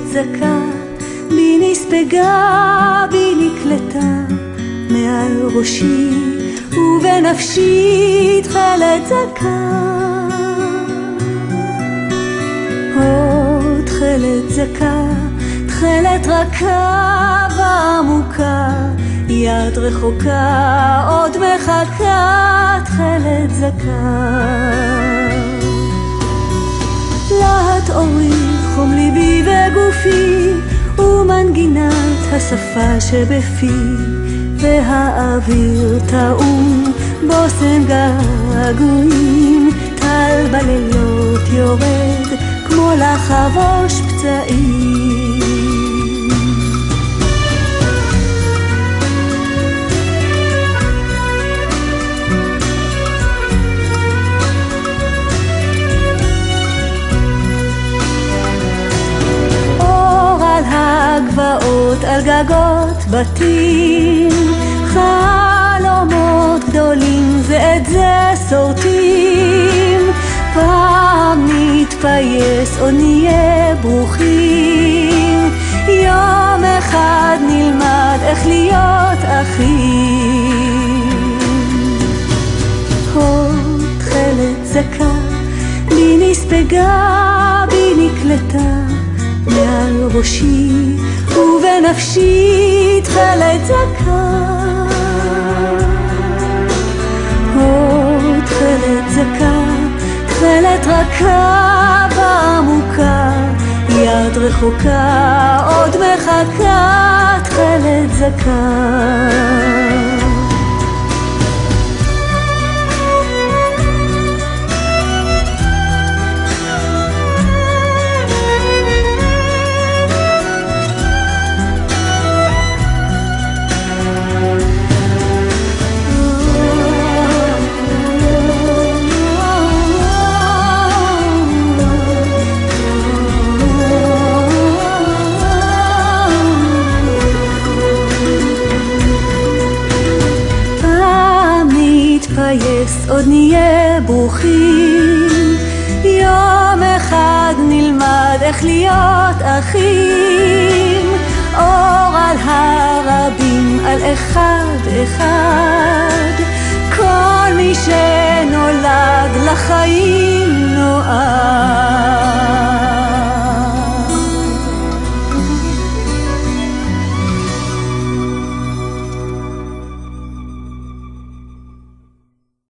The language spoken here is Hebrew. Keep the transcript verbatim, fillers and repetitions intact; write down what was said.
זכה, בי נספגה, בי נקלטה, מעל ראשי ובנפשי תכלת זכה. עוד תכלת זכה, תכלת רכה ועמוקה, יד רחוקה עוד מחכה, תכלת זכה. להט אורי, חום ליבי וגופי, ומנגינת השפה שבפי, והאוויר טעון בושם געגועים, טל בלילות יורד כמו לחבוש פצעים. גבעות על גגות בתים, חלומות גדולים זה את זה סורטים. פעם נתפייס עוד נהיה ברוכים, יום אחד נלמד איך להיות אחים. עוד תכלת זכה, בי נספגה, בי נקלטה, מעל ראשי ובנפשי תכלת זכה. עוד תכלת זכה, תכלת רכה ועמוקה, יד רחוקה עוד מחכה, תכלת זכה. עוד נהיה ברוכים, יום אחד נלמד איך להיות אחים. אור על הרבים, על אחד אחד, כל מי שנולד לחיים נועד.